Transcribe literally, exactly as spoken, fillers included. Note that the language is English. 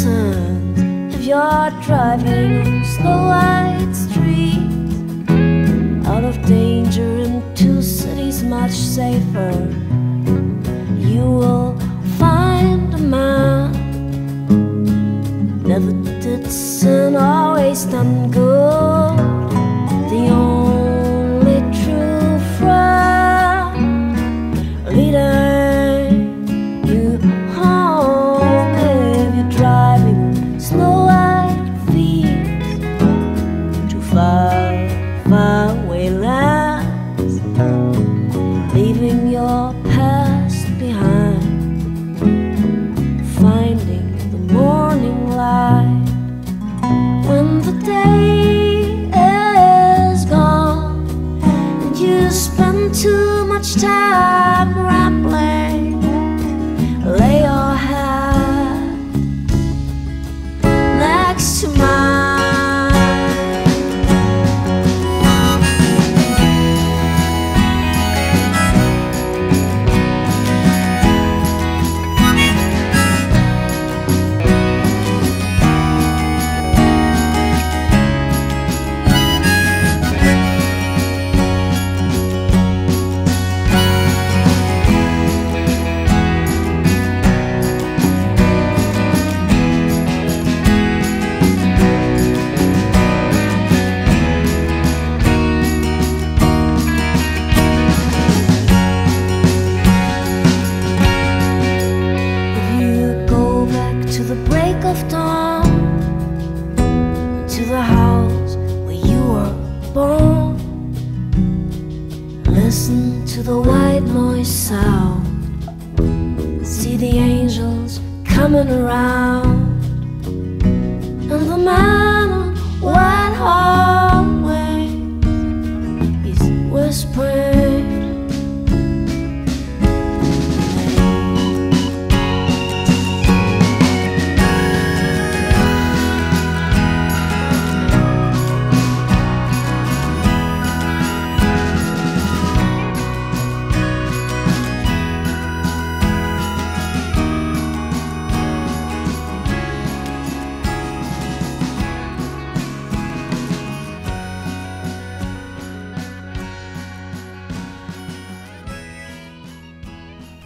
listen if you're driving on snow-white streets, out of danger into cities much safer. You will find a man, never did sin, always done good, the only true friend, leading you home if you're driving snow-white fields to far, far away lands, leaving your past behind, finding the morning light when the day is gone and you spend too much time rambling. Lay your head next to mine. To the break of dawn, to the house where you were born, listen to the white noise sound, see the angels coming around.